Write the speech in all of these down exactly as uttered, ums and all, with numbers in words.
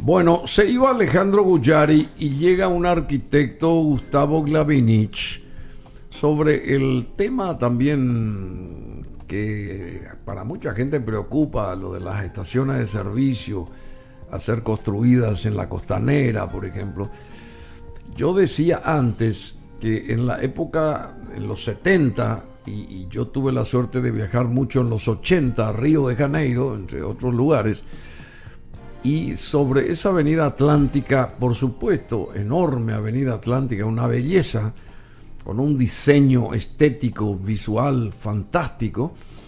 Bueno, se iba Alejandro Guyari y llega un arquitecto, Gustavo Glavinich, sobre el tema también que para mucha gente preocupa, lo de las estaciones de servicio a ser construidas en la costanera, por ejemplo. Yo decía antes que en la época, en los setenta, y, y yo tuve la suerte de viajar mucho en los ochenta a Río de Janeiro, entre otros lugares, y sobre esa avenida Atlántica, por supuesto, enorme avenida Atlántica, una belleza, con un diseño estético, visual fantástico,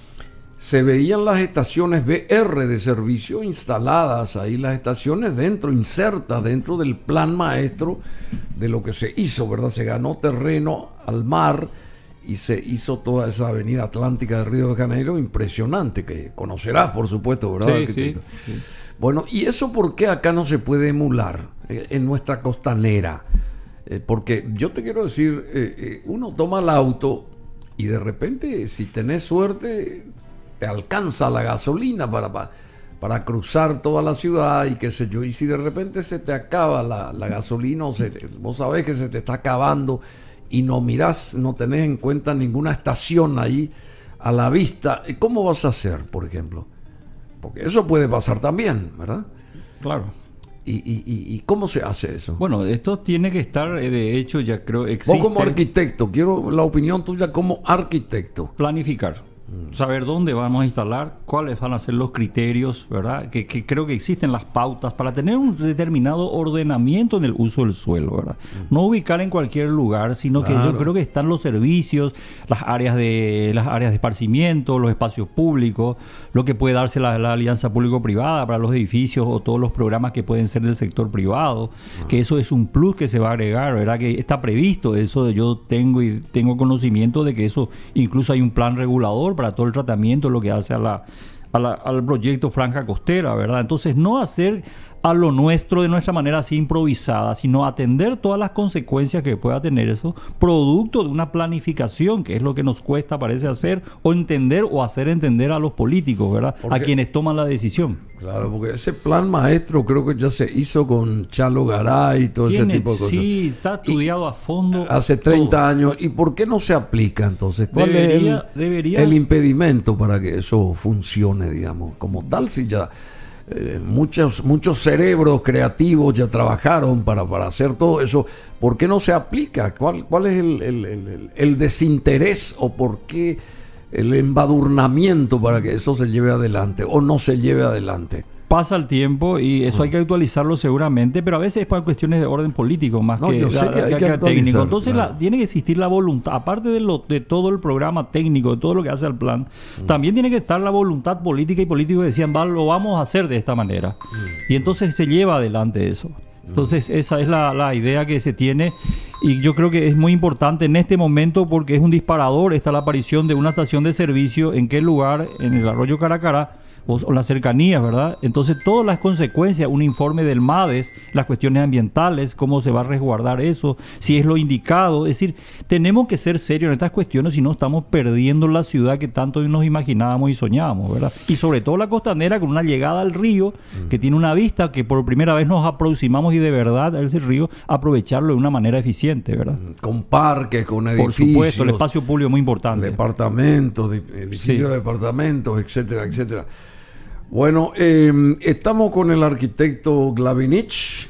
se veían las estaciones B R de servicio instaladas ahí, las estaciones dentro, insertas dentro del plan maestro de lo que se hizo, ¿verdad? Se ganó terreno al mar y se hizo toda esa avenida Atlántica de Río de Janeiro, impresionante, que conocerás, por supuesto, ¿verdad? Sí, sí, sí. Bueno, ¿y eso por qué acá no se puede emular eh, en nuestra costanera? Eh, porque yo te quiero decir, eh, eh, uno toma el auto y de repente, si tenés suerte, te alcanza la gasolina para, para, para cruzar toda la ciudad y qué sé yo. Y si de repente se te acaba la, la gasolina, o se te, vos sabés que se te está acabando y no mirás, no tenés en cuenta ninguna estación ahí a la vista, ¿cómo vas a hacer, por ejemplo? Porque eso puede pasar también, ¿verdad? Claro. ¿Y, y, y, y cómo se hace eso? Bueno, esto tiene que estar, de hecho, ya creo existe. Vos como arquitecto, quiero la opinión tuya como arquitecto. Planificar. Saber dónde vamos a instalar, cuáles van a ser los criterios, ¿verdad? Que, que creo que existen las pautas para tener un determinado ordenamiento en el uso del suelo, ¿verdad? No ubicar en cualquier lugar, sino claro, que yo creo que están los servicios, las áreas de las áreas de esparcimiento, los espacios públicos, lo que puede darse la, la alianza público-privada para los edificios o todos los programas que pueden ser del sector privado, uh-huh. que eso es un plus que se va a agregar, ¿verdad? Que está previsto, eso yo tengo y tengo conocimiento de que eso incluso hay un plan regulador para todo el tratamiento, lo que hace a la, a la, al proyecto Franja Costera, ¿verdad? Entonces, no hacer a lo nuestro de nuestra manera así improvisada, sino atender todas las consecuencias que pueda tener eso, producto de una planificación, que es lo que nos cuesta, parece hacer, o entender o hacer entender a los políticos, ¿verdad? Porque, a quienes toman la decisión. Claro, porque ese plan maestro creo que ya se hizo con Chalo Garay y todo ese tipo de cosas. Sí, está estudiado y a fondo. Hace treinta todo. años. ¿Y por qué no se aplica entonces? ¿Cuál debería, es el, debería... el impedimento para que eso funcione, digamos? Como tal, si ya... Eh, muchos, muchos cerebros creativos ya trabajaron para, para hacer todo eso. ¿Por qué no se aplica? ¿Cuál, cuál es el, el, el, el desinterés o por qué el embadurnamiento para que eso se lleve adelante o no se lleve adelante? Pasa el tiempo y eso hay que actualizarlo seguramente, pero a veces es para cuestiones de orden político más no, que, yo sé la, que, hay que, que que técnico. Entonces claro. la, tiene que existir la voluntad, aparte de, lo, de todo el programa técnico, de todo lo que hace el plan, mm. también tiene que estar la voluntad política y políticos que decían, va, lo vamos a hacer de esta manera. Mm. Y entonces se lleva adelante eso. Entonces esa es la, la idea que se tiene y yo creo que es muy importante en este momento porque es un disparador. Está la aparición de una estación de servicio en qué lugar, en el arroyo Caracará o, o las cercanías, ¿verdad? Entonces todas las consecuencias, un informe del MADES, las cuestiones ambientales, cómo se va a resguardar eso, si es lo indicado. Es decir, tenemos que ser serios en estas cuestiones, si no estamos perdiendo la ciudad que tanto nos imaginábamos y soñábamos, ¿verdad? Y sobre todo la costanera con una llegada al río que tiene una vista que por primera vez nos aproximamos y de verdad a ese río aprovecharlo de una manera eficiente, ¿verdad? Con parques, con edificios. Por supuesto, el espacio público es muy importante. Departamentos, edificios sí. de departamentos, etcétera, etcétera. Bueno, eh, estamos con el arquitecto Glavinich,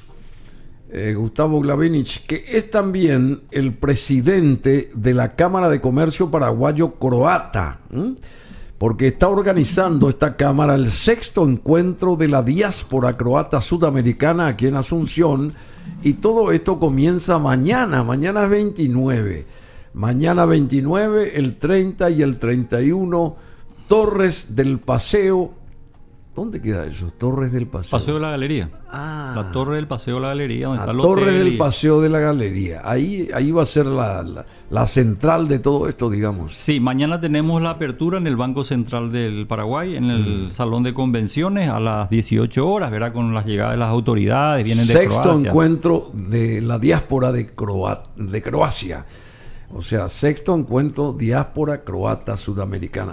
eh, Gustavo Glavinich, que es también el presidente de la Cámara de Comercio Paraguayo-Croata, ¿eh? porque está organizando esta Cámara el sexto encuentro de la diáspora croata sudamericana aquí en Asunción, y todo esto comienza mañana, mañana es veintinueve, mañana veintinueve, el treinta y el treinta y uno, Torres del Paseo. ¿Dónde queda eso? Torres del Paseo. Paseo de la Galería. Ah. La Torre del Paseo de la Galería, donde la está el Torre hotel del y... Paseo de la Galería. Ahí, ahí va a ser la, la, la central de todo esto, digamos. Sí, mañana tenemos la apertura en el Banco Central del Paraguay, en el mm. Salón de Convenciones, a las dieciocho horas, ¿verdad? Con las llegadas de las autoridades, vienen de Sexto Croacia. encuentro de la diáspora de, Croa- de Croacia. O sea, sexto encuentro diáspora croata sudamericana.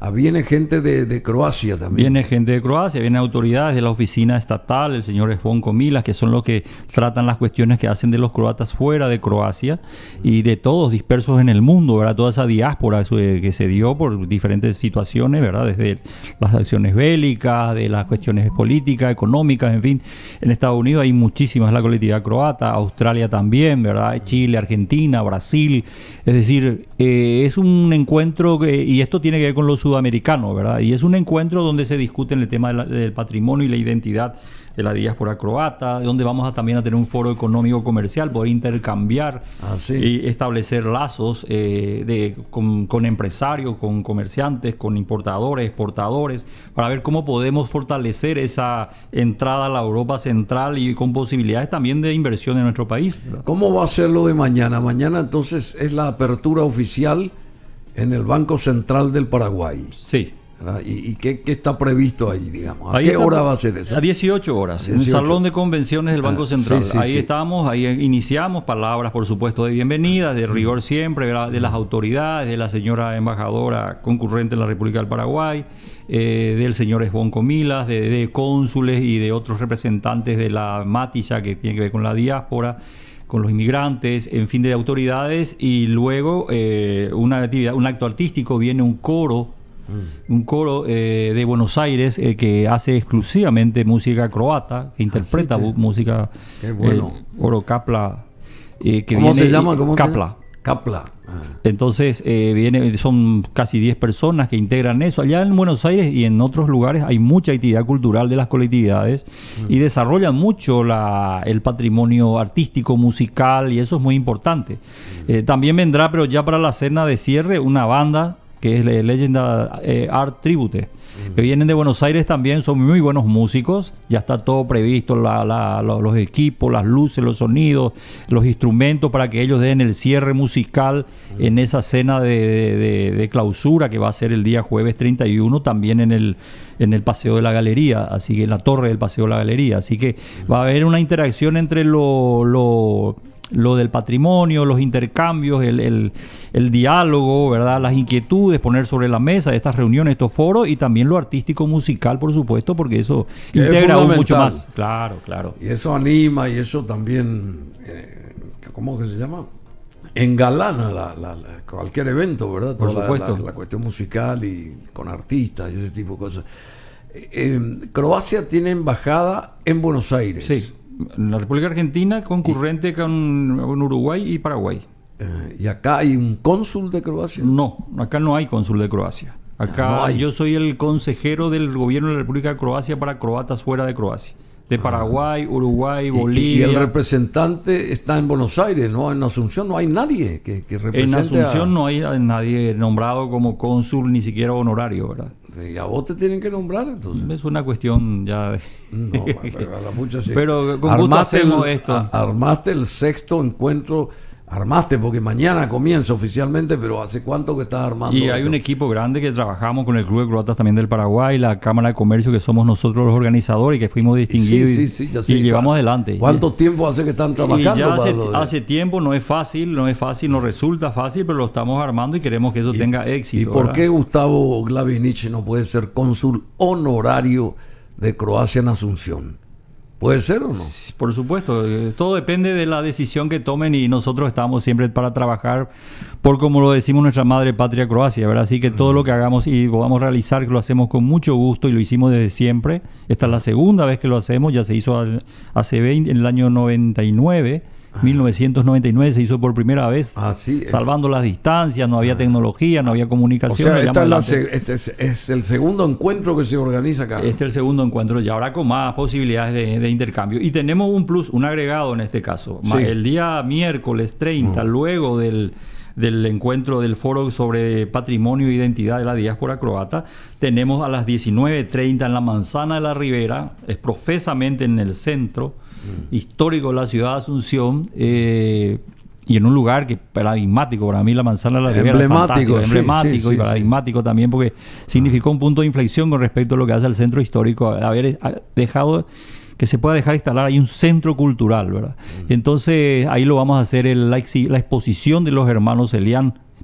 Ah, viene gente de, de Croacia también. Viene gente de Croacia, vienen autoridades de la oficina estatal, el señor Zvonko Milas, que son los que tratan las cuestiones que hacen de los croatas fuera de Croacia y de todos dispersos en el mundo, ¿verdad? Toda esa diáspora que se dio por diferentes situaciones, ¿verdad? Desde las acciones bélicas, de las cuestiones políticas, económicas, en fin. En Estados Unidos hay muchísimas, la colectividad croata, Australia también, ¿verdad? Chile, Argentina, Brasil. Es decir, eh, es un encuentro que, y esto tiene que ver con los sudamericano, ¿verdad? Y es un encuentro donde se discute el tema de la, del patrimonio y la identidad de la diáspora croata, donde vamos a también a tener un foro económico comercial, poder intercambiar ah, sí. y establecer lazos eh, de, con, con empresarios, con comerciantes, con importadores, exportadores, para ver cómo podemos fortalecer esa entrada a la Europa Central y con posibilidades también de inversión en nuestro país, ¿verdad? ¿Cómo va a ser lo de mañana? Mañana entonces es la apertura oficial en el Banco Central del Paraguay. Sí. ¿Y, y qué, qué está previsto ahí, digamos? ¿A ahí qué está, hora va a ser eso? A dieciocho horas, dieciocho. En el Salón de Convenciones del Banco ah, Central. Sí, sí, ahí sí. estamos, ahí iniciamos, palabras por supuesto de bienvenida, de rigor siempre, ¿verdad? De las autoridades, de la señora embajadora concurrente en la República del Paraguay, eh, del señor Zvonko Milas, de, de cónsules y de otros representantes de la Matilla que tiene que ver con la diáspora, con los inmigrantes, en fin, de autoridades, y luego eh, una actividad, un acto artístico, viene un coro, mm. un coro eh, de Buenos Aires eh, que hace exclusivamente música croata, que interpreta ah, sí, sí. música, Qué bueno. eh, oro Kapla, eh, que ¿Cómo viene, se llama? ¿Cómo Kapla. Se llama? Kapla. Ah. Entonces eh, viene, son casi diez personas que integran eso. Allá en Buenos Aires y en otros lugares hay mucha actividad cultural de las colectividades mm. y desarrollan mucho la, el patrimonio artístico, musical, y eso es muy importante. Mm. Eh, también vendrá, pero ya para la cena de cierre, una banda que es Legenda eh, Art Tribute, mm. que vienen de Buenos Aires también, son muy buenos músicos, ya está todo previsto, la, la, los, los equipos, las luces, los sonidos, los instrumentos para que ellos den el cierre musical mm. en esa cena de, de, de, de clausura que va a ser el día jueves treinta y uno, también en el, en el Paseo de la Galería, así que en la torre del Paseo de la Galería, así que mm. va a haber una interacción entre lo... lo lo del patrimonio, los intercambios, el, el, el diálogo, ¿verdad? Las inquietudes, poner sobre la mesa estas reuniones, estos foros, y también lo artístico musical, por supuesto, porque eso que integra aún mucho más. Claro, claro. Y eso anima y eso también, eh, ¿cómo que se llama? Engalana la, la, la, cualquier evento, ¿verdad? Por Toda supuesto. La, la, la cuestión musical y con artistas y ese tipo de cosas. Eh, eh, Croacia tiene embajada en Buenos Aires. Sí. En la República Argentina, concurrente y, con, con Uruguay y Paraguay. Eh, ¿Y acá hay un cónsul de Croacia? No, acá no hay cónsul de Croacia. Acá no yo soy el consejero del gobierno de la República de Croacia para croatas fuera de Croacia. De Paraguay, ah. Uruguay, Bolivia. Y, y el representante está en Buenos Aires, ¿no? En Asunción no hay nadie que, que represente. En Asunción a... no hay nadie nombrado como cónsul, ni siquiera honorario, ¿verdad? Y a vos te tienen que nombrar, entonces. Es una cuestión ya de... No, pero a la mucha sí. Pero con gusto hacemos el, esto. Armaste el sexto encuentro. Armaste, porque mañana comienza oficialmente, pero ¿hace cuánto que estás armando? Y hay esto? Un equipo grande que trabajamos con el Club de Croatas también del Paraguay, la Cámara de Comercio, que somos nosotros los organizadores y que fuimos distinguidos sí, sí, sí, ya sé. y llevamos adelante. ¿Cuánto tiempo hace que están trabajando? Y ya hace, de... hace tiempo, no es fácil, no es fácil, no resulta fácil, pero lo estamos armando y queremos que eso y, tenga éxito. ¿Y por ¿verdad? qué Gustavo Glavinic no puede ser cónsul honorario de Croacia en Asunción? ¿Puede ser o no? Por supuesto, todo depende de la decisión que tomen y nosotros estamos siempre para trabajar por, como lo decimos, nuestra madre patria Croacia, ¿verdad? Así que todo lo que hagamos y podamos realizar, que lo hacemos con mucho gusto y lo hicimos desde siempre. Esta es la segunda vez que lo hacemos, ya se hizo hace veinte, en el año noventa y nueve. mil novecientos noventa y nueve se hizo por primera vez, Así es. Salvando las distancias, no había tecnología, no había comunicación. O sea, esta es la se, este es, es el segundo encuentro que se organiza acá. Este es el segundo encuentro, y ahora con más posibilidades de, de intercambio. Y tenemos un plus, un agregado en este caso. Sí. El día miércoles treinta, uh-huh. luego del, del encuentro del foro sobre patrimonio e identidad de la diáspora croata, tenemos a las diecinueve treinta en la Manzana de la Ribera, es profesamente en el centro Mm. histórico de la ciudad de Asunción, eh, y en un lugar que paradigmático para mí, la Manzana de la Ribera, emblemático, sí, emblemático sí, y sí, paradigmático sí. también, porque significó un punto de inflexión con respecto a lo que hace el centro histórico, haber dejado que se pueda dejar instalar ahí un centro cultural, ¿verdad? Mm. Entonces ahí lo vamos a hacer el, la, la exposición de los hermanos Elián,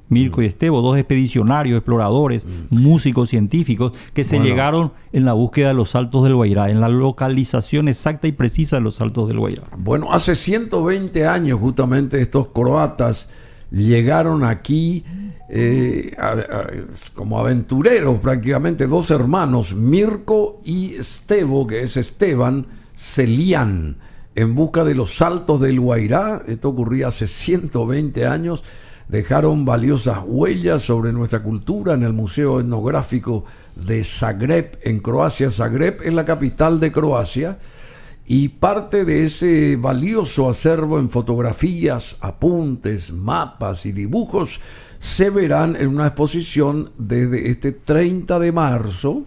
Mirko mm. y Estevo, dos expedicionarios, exploradores, mm. músicos, científicos, que se bueno. llegaron en la búsqueda de los Saltos del Guairá, en la localización exacta y precisa de los Saltos del Guairá. Bueno, hace ciento veinte años justamente estos croatas llegaron aquí eh, a, a, como aventureros prácticamente, dos hermanos, Mirko y Estevo, que es Esteban Celián, en busca de los Saltos del Guairá. Esto ocurría hace ciento veinte años. Dejaron valiosas huellas sobre nuestra cultura en el Museo Etnográfico de Zagreb, en Croacia. Zagreb es la capital de Croacia, y parte de ese valioso acervo en fotografías, apuntes, mapas y dibujos se verán en una exposición desde este treinta de marzo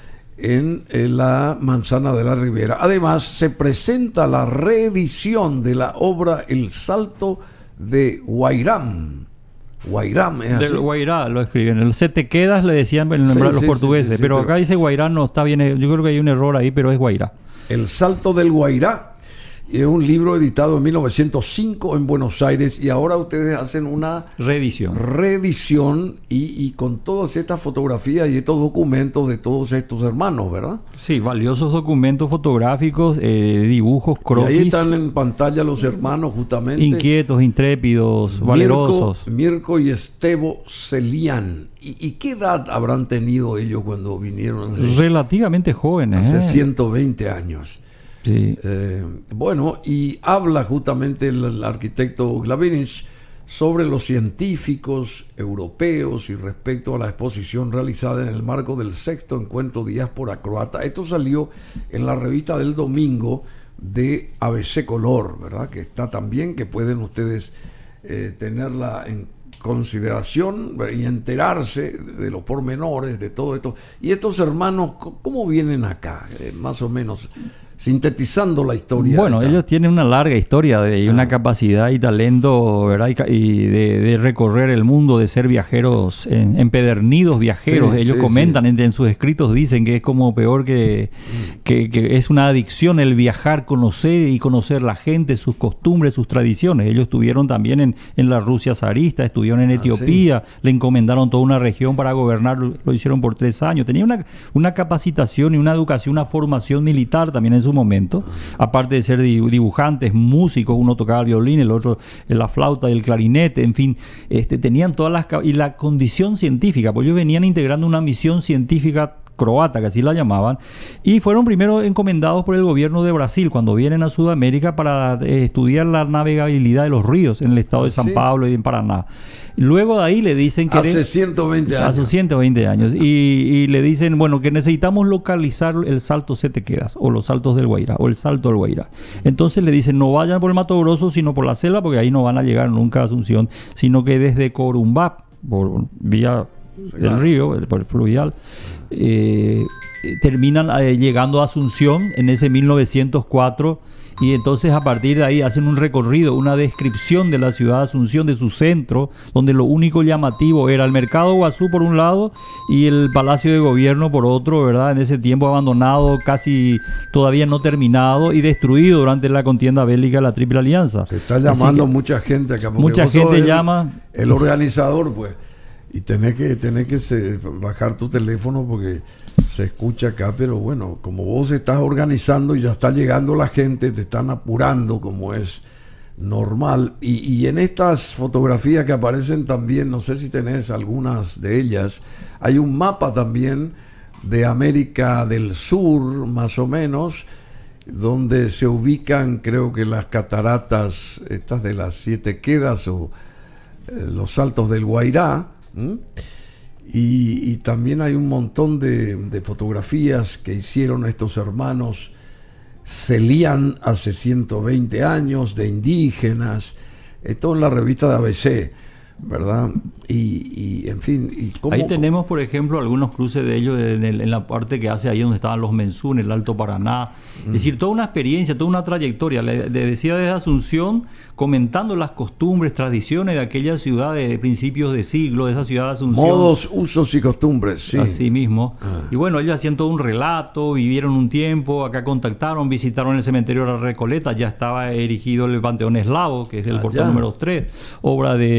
en la Manzana de la Ribera. Además, se presenta la reedición de la obra El Salto de Guairám. Guairám es así. Del Guairá lo escriben. El Se te quedas le decían en el sí, los sí, portugueses, sí, sí, pero, sí, pero acá dice Guairá, no está bien. Yo creo que hay un error ahí, pero es Guairá. El Salto del Guairá es un libro editado en mil novecientos cinco en Buenos Aires, y ahora ustedes hacen una reedición, reedición y, y con todas estas fotografías y estos documentos de todos estos hermanos, ¿verdad? Sí, valiosos documentos fotográficos, eh, dibujos, croquis. Y ahí están en pantalla los hermanos justamente. Inquietos, intrépidos, Mirko, valerosos. Mirko y Estevo Celián. ¿Y, ¿Y qué edad habrán tenido ellos cuando vinieron? Hace, Relativamente jóvenes. Hace eh. ciento veinte años. Sí. Eh, bueno, y habla justamente el, el arquitecto Glavinic sobre los científicos europeos y respecto a la exposición realizada en el marco del sexto encuentro diáspora croata. Esto salió en la revista del domingo de A B C Color, ¿verdad? Que está también, que pueden ustedes eh, tenerla en consideración y enterarse de los pormenores de todo esto. Y estos hermanos, ¿cómo vienen acá? Eh, más o menos sintetizando la historia. Bueno, ellos tienen una larga historia de, y ah. una capacidad y talento, ¿verdad? Y, y de, de recorrer el mundo, de ser viajeros, en, empedernidos viajeros. Sí, ellos sí, comentan, sí. En, en sus escritos dicen que es como peor que, mm. que, que es una adicción el viajar, conocer y conocer la gente, sus costumbres, sus tradiciones. Ellos estuvieron también en, en la Rusia zarista, estuvieron en Etiopía, ah, sí. le encomendaron toda una región para gobernar, lo, lo hicieron por tres años. Tenían una, una capacitación y una educación, una formación militar también en su momento, aparte de ser dibujantes, músicos, uno tocaba el violín, el otro la flauta y el clarinete, en fin, este, tenían todas las... y la condición científica, pues ellos venían integrando una misión científica croata, que así la llamaban, y fueron primero encomendados por el gobierno de Brasil cuando vienen a Sudamérica para eh, estudiar la navegabilidad de los ríos en el estado de San ¿Sí? Pablo y en Paraná. Luego de ahí le dicen que... Hace ciento veinte años. Hace ciento veinte años. Y, y le dicen, bueno, que necesitamos localizar el Salto Se te quedas, o los Saltos del Guairá, o el Salto del Guairá. Entonces le dicen, no vayan por el Mato Grosso, sino por la selva, porque ahí no van a llegar nunca a Asunción, sino que desde Corumbá, por vía sí, del río, por el fluvial, eh, terminan eh, llegando a Asunción en ese mil novecientos cuatro. Y entonces a partir de ahí hacen un recorrido, una descripción de la ciudad de Asunción, de su centro, donde lo único llamativo era el Mercado Guazú por un lado y el Palacio de Gobierno por otro, ¿verdad? En ese tiempo abandonado, casi todavía no terminado y destruido durante la contienda bélica de la Triple Alianza. Se está llamando que, mucha gente acá. Mucha gente el, llama. El organizador, pues. Y tenés que, tenés que se, bajar tu teléfono porque se escucha acá, pero bueno, como vos estás organizando y ya está llegando la gente, te están apurando como es normal. Y, y en estas fotografías que aparecen también, no sé si tenés algunas de ellas, hay un mapa también de América del Sur, más o menos, donde se ubican, creo que las cataratas, estas de las Siete Quedas o eh, los Saltos del Guairá. ¿Mm? Y, y también hay un montón de, de fotografías que hicieron estos hermanos Celián hace ciento veinte años, de indígenas, esto en la revista de A B C, ¿verdad? Y, y en fin... Y cómo, ahí tenemos, por ejemplo, algunos cruces de ellos en, el, en la parte que hace ahí donde estaban los Mensún, el Alto Paraná. Mm. Es decir, toda una experiencia, toda una trayectoria. Le, le decía desde Asunción, comentando las costumbres, tradiciones de aquella ciudad de principios de siglo, de esa ciudad de Asunción. Modos, usos y costumbres, sí. Así mismo. Ah. Y bueno, ellos hacían todo un relato, vivieron un tiempo, acá contactaron, visitaron el cementerio de la Recoleta, ya estaba erigido el Panteón Eslavo, que es el ah, portón ya. número tres, obra del arquitecto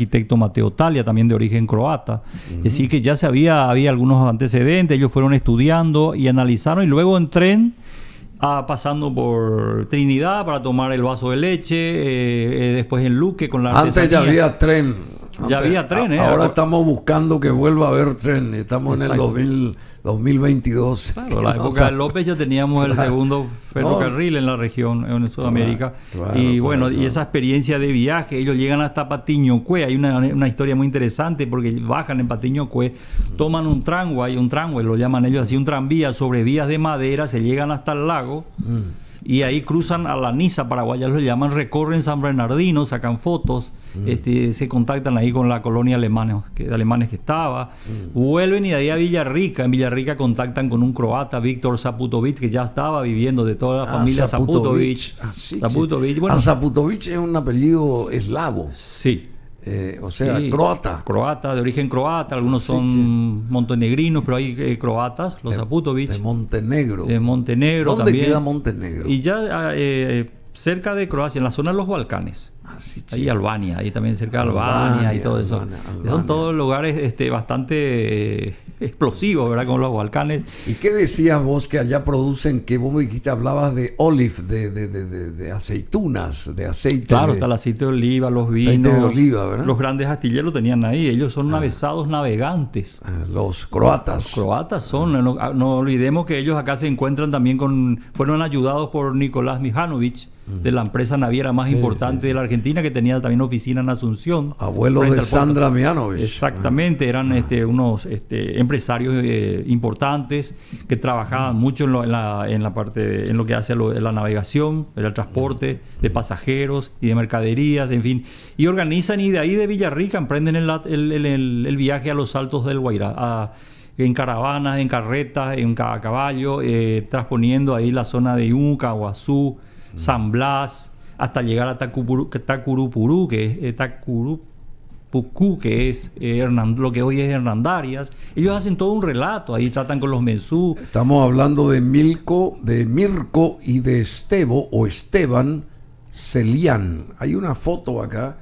arquitecto Mateo Talia, también de origen croata. Uh-huh. Es decir, que ya se había, había algunos antecedentes, ellos fueron estudiando y analizaron, y luego en tren, ah, pasando por Trinidad para tomar el vaso de leche, eh, eh, después en Luque con la artesanía. Antes ya había tren. Antes, ya había tren, ¿eh? Ahora, ahora estamos buscando que vuelva a haber tren. Estamos Exacto. en el dos mil, dos mil veintidós. Claro, la época de López ya teníamos el segundo ferrocarril no. en la región, en Sudamérica. Claro, claro, y bueno, claro. y esa experiencia de viaje, ellos llegan hasta Patiñocué. Hay una, una historia muy interesante porque bajan en Patiñocué, toman un tramway, un tramway, lo llaman ellos así, un tranvía sobre vías de madera, se llegan hasta el lago. Mm. Y ahí cruzan a la Niza paraguaya, lo llaman, recorren San Bernardino, sacan fotos, mm. este, se contactan ahí con la colonia alemana, que, de alemanes que estaba, mm. vuelven y de ahí a Villarrica. En Villarrica contactan con un croata, Víctor Zaputovic, que ya estaba viviendo, de toda la ah, familia Zaputovic. Ah, sí, Zaputovic. Sí. Bueno, ah, Zaputovic es un apellido eslavo. Sí. Eh, o sea, sí, croata. Croata, de origen croata, algunos son sí, sí. montenegrinos, pero hay eh, croatas, los Zaputovic. De Montenegro. De Montenegro ¿Dónde también. queda Montenegro? Y ya eh, cerca de Croacia, en la zona de los Balcanes. Ah, sí, ahí sí. Albania, ahí también cerca de Albania, Albania y todo eso. Albania, Albania. Son todos lugares este, bastante eh, explosivos, ¿verdad? Como los Balcanes. ¿Y qué decías vos que allá producen? Que vos me dijiste, hablabas de olive, de, de, de, de, de aceitunas, de aceite. Claro, de, está el aceite de oliva, los vinos. Aceite de oliva, ¿verdad? Los grandes astilleros tenían ahí. Ellos son ah. navezados navegantes. Ah, los croatas. Los croatas son. Ah. No, no olvidemos que ellos acá se encuentran también con... Fueron ayudados por Nicolás Mijanovic, de la empresa naviera más sí, importante sí, sí. de la Argentina, que tenía también oficina en Asunción. Abuelo de Sandra Mijanovic. Exactamente, eran ah. este, unos este, empresarios eh, importantes que trabajaban mucho en, lo, en, la, en la parte, de, en lo que hace lo, la navegación, el transporte de pasajeros y de mercaderías, en fin. Y organizan, y de ahí de Villarrica emprenden el, el, el, el, el viaje a los Altos del Guairá, a, en caravanas, en carretas, en a caballo, eh, transponiendo ahí la zona de Iunca, Guazú, San Blas, hasta llegar a Tacupuru, Tacurupurú, que es eh, Tacurupucú, que es eh, Hernand, lo que hoy es Hernandarias. Ellos hacen todo un relato, ahí tratan con los mensú. Estamos hablando de Milko, de Mirko y de Estevo o Esteban Celián. Hay una foto acá,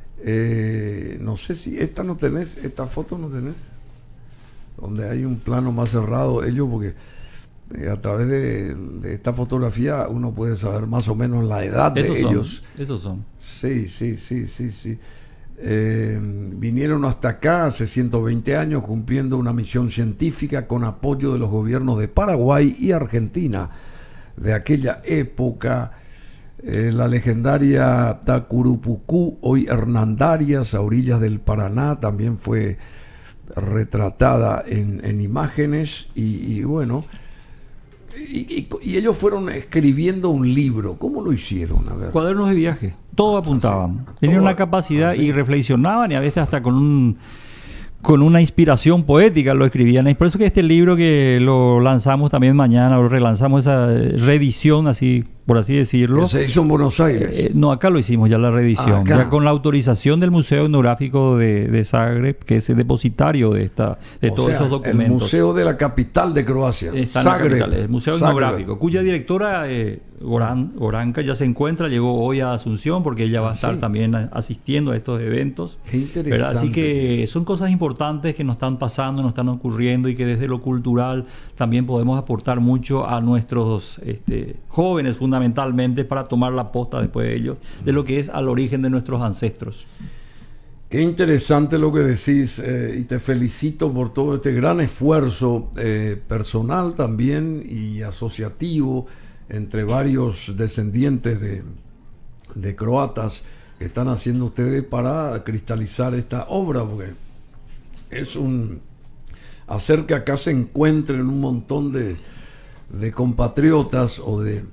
eh, no sé si esta no tenés, esta foto no tenés, donde hay un plano más cerrado, ellos porque... a través de, de esta fotografía uno puede saber más o menos la edad esos de son, ellos. Esos son. Sí, sí, sí, sí, sí. Eh, vinieron hasta acá hace ciento veinte años cumpliendo una misión científica con apoyo de los gobiernos de Paraguay y Argentina de aquella época. Eh, la legendaria Tacurupucú, hoy Hernandarias, a orillas del Paraná, también fue retratada en, en imágenes y, y bueno... Y, y, y ellos fueron escribiendo un libro. ¿Cómo lo hicieron? A ver. Cuadernos de viaje. Todo apuntaban. Ah, sí. Tenían todo, una capacidad ah, sí. y reflexionaban, y a veces hasta con un con una inspiración poética lo escribían. Es por eso que este libro, que lo lanzamos también mañana, o relanzamos esa reedición, así por así decirlo. Se hizo en Buenos Aires. Eh, no, acá lo hicimos ya la reedición, ah, ya con la autorización del Museo Etnográfico de, de Zagreb, que es el depositario de esta de o todos sea, esos documentos. El Museo de la capital de Croacia. Está Zagreb, en la capital, el Museo Zagreb. Etnográfico, cuya directora eh, Goran, Goranka ya se encuentra, llegó hoy a Asunción porque ella va a estar sí. también asistiendo a estos eventos. Qué interesante. Así que son cosas importantes que nos están pasando, nos están ocurriendo, y que desde lo cultural también podemos aportar mucho a nuestros este, jóvenes, fundamentalmente, para tomar la posta después de ellos, de lo que es al origen de nuestros ancestros. Qué interesante lo que decís, eh, y te felicito por todo este gran esfuerzo eh, personal también y asociativo entre varios descendientes de, de croatas que están haciendo ustedes para cristalizar esta obra, porque es un hacer que acá se encuentren un montón de, de compatriotas o de,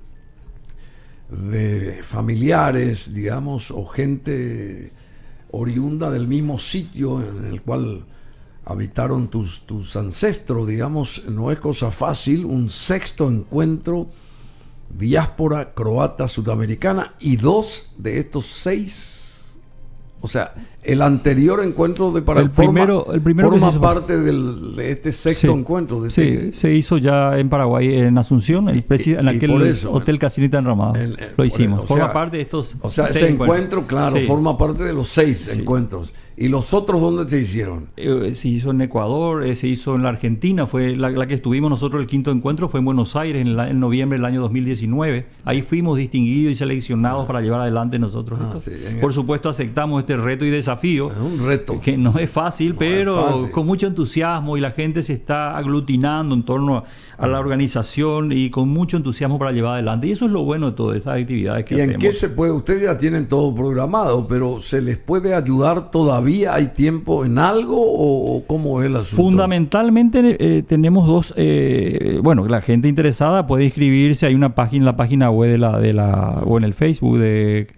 de familiares, digamos, o gente oriunda del mismo sitio en el cual habitaron tus, tus ancestros, digamos. No es cosa fácil, un sexto encuentro diáspora croata sudamericana, y dos de estos seis, o sea, el anterior encuentro de Paraguay el primero, forma, el primero forma que se parte del, de este sexto sí, encuentro. De sí, este, se hizo ya en Paraguay, en Asunción, el presi- en aquel eso, Hotel Casinita Enramada. En, en, lo hicimos. O forma sea, parte de estos. O sea, seis ese encuentro, encuentros. claro, Sí. forma parte de los seis Sí. encuentros. ¿Y los otros dónde se hicieron? Eh, se hizo en Ecuador, eh, se hizo en la Argentina, fue la, la que estuvimos nosotros, el quinto encuentro fue en Buenos Aires en, la, en noviembre del año dos mil diecinueve. Ahí fuimos distinguidos y seleccionados ah. para llevar adelante nosotros ah, esto. Sí, Por supuesto aceptamos este reto y desafío. Es un reto. Que no es fácil, no pero es fácil. Con mucho entusiasmo y la gente se está aglutinando en torno a, a la organización y con mucho entusiasmo para llevar adelante. Y eso es lo bueno de todas esas actividades que ¿Y hacemos. en qué se puede? Ustedes ya tienen todo programado, pero ¿se les puede ayudar todavía? ¿Hay tiempo en algo o, o cómo es el asunto? Fundamentalmente eh, tenemos dos, eh, bueno, la gente interesada puede inscribirse, hay una página en la página web de la, de la o en el Facebook de,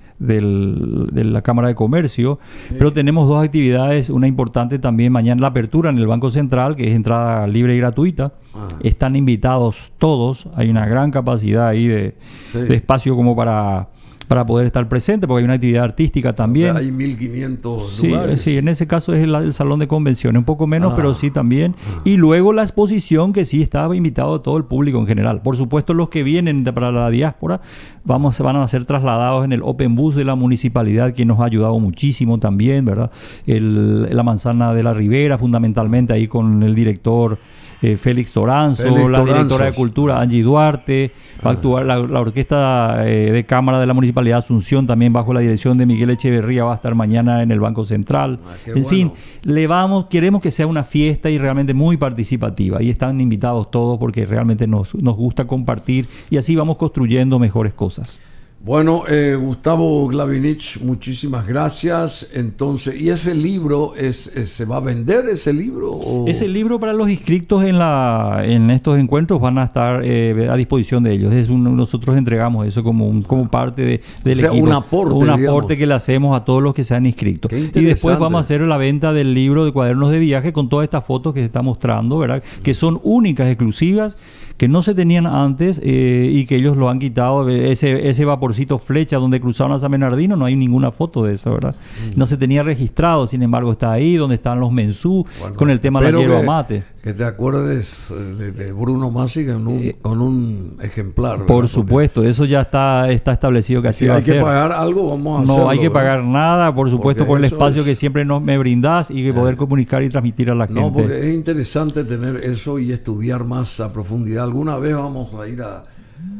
del, de la Cámara de Comercio, sí. Pero tenemos dos actividades, una importante también mañana, la apertura en el Banco Central, que es entrada libre y gratuita. Ah. Están invitados todos, hay una gran capacidad ahí de, sí. de espacio como para... para poder estar presente, porque hay una actividad artística también. Hay mil quinientos sí, lugares. Sí, en ese caso es el, el salón de convenciones, un poco menos, ah, pero sí también. Ah. Y luego la exposición, que sí estaba invitado a todo el público en general. Por supuesto, los que vienen de, para la diáspora vamos, van a ser trasladados en el Open Bus de la municipalidad, que nos ha ayudado muchísimo también, ¿verdad? El, la Manzana de la Ribera, fundamentalmente ahí con el director Eh, Félix Toranzo, Félix la Toranzos. directora de Cultura Angie Duarte, va a actuar la, la orquesta eh, de cámara de la Municipalidad de Asunción, también bajo la dirección de Miguel Echeverría, va a estar mañana en el Banco Central. Ah, en bueno. fin, le vamos, queremos que sea una fiesta y realmente muy participativa, y están invitados todos porque realmente nos, nos gusta compartir y así vamos construyendo mejores cosas. Bueno, eh, Gustavo Glavinich, muchísimas gracias. Entonces, ¿y ese libro es, es, se va a vender ese libro? O? Ese libro para los inscritos en la en estos encuentros van a estar eh, a disposición de ellos. Es un, nosotros entregamos eso como un, como parte de, del o sea, equipo. Un aporte, un aporte digamos. que le hacemos a todos los que se han inscrito. Y después vamos a hacer la venta del libro de cuadernos de viaje con todas estas fotos que se está mostrando, ¿verdad? Que son únicas, exclusivas, que no se tenían antes eh, y que ellos lo han quitado. Ese, ese vaporcito Flecha donde cruzaron a San Bernardino, no hay ninguna foto de eso, ¿verdad? Mm. No se tenía registrado, sin embargo está ahí, donde están los mensú, bueno, con el tema de la yerba mate. Que te acuerdes de, de Bruno Masi con un, eh, con un ejemplar, ¿verdad? Por supuesto, porque eso ya está, está establecido que así va a ser. Si hay que pagar algo, vamos a No hacerlo, hay que ¿verdad? pagar nada, por supuesto, Porque por el espacio es... que siempre nos, me brindás y que poder eh. comunicar y transmitir a la gente. No, porque es interesante tener eso y estudiar más a profundidad. Alguna vez vamos a ir a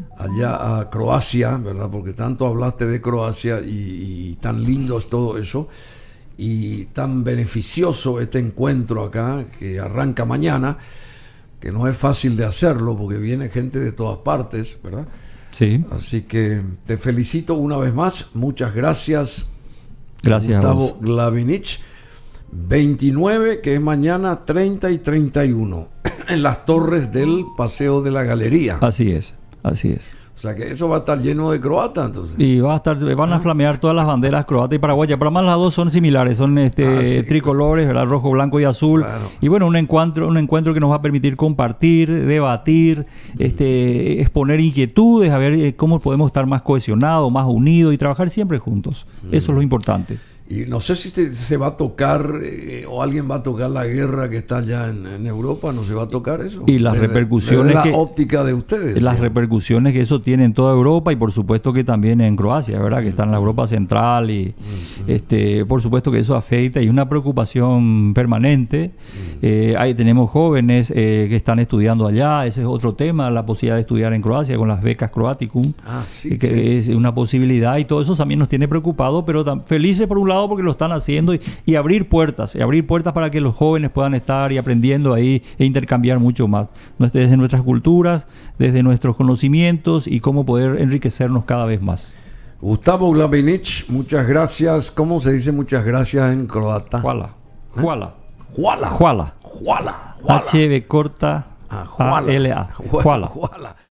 allá a Croacia, ¿verdad? Porque tanto hablaste de Croacia y, y tan lindo es todo eso y tan beneficioso este encuentro acá que arranca mañana, que no es fácil de hacerlo porque viene gente de todas partes, ¿verdad? Sí. Así que te felicito una vez más, muchas gracias. Gracias Gustavo a vos. Glavinich. veintinueve, que es mañana, treinta y treinta y uno en las torres del Paseo de la Galería. Así es, así es. O sea que eso va a estar lleno de croatas, entonces. Y va a estar, van a flamear todas las banderas croatas y paraguayas, pero además las dos son similares, son este ah, sí. tricolores, ¿verdad? Rojo, blanco y azul. Claro. Y bueno, un encuentro, un encuentro que nos va a permitir compartir, debatir, mm. este, exponer inquietudes, a ver eh, cómo podemos estar más cohesionados, más unidos y trabajar siempre juntos. Mm. Eso es lo importante. Y no sé si se, se va a tocar eh, o alguien va a tocar la guerra que está allá en, en Europa, ¿no se va a tocar eso? Y las desde, repercusiones desde la que, óptica de ustedes. Las ¿sí? repercusiones que eso tiene en toda Europa y por supuesto que también en Croacia, ¿verdad? Que está en la Europa Central y uh-huh. este, por supuesto que eso afecta y una preocupación permanente. Uh-huh. Eh, ahí tenemos jóvenes eh, que están estudiando allá, ese es otro tema, la posibilidad de estudiar en Croacia con las becas Croaticum, ah, sí, que sí. es una posibilidad y todo eso también nos tiene preocupados, pero tan, felices por un lado porque lo están haciendo y, y abrir puertas, y abrir puertas para que los jóvenes puedan estar y aprendiendo ahí e intercambiar mucho más, desde nuestras culturas, desde nuestros conocimientos y cómo poder enriquecernos cada vez más. Gustavo Glavinich, muchas gracias. ¿Cómo se dice muchas gracias en croata? Juala. Juala. Juala. Juala. Juala. H B corta A L A. Juala. Juala.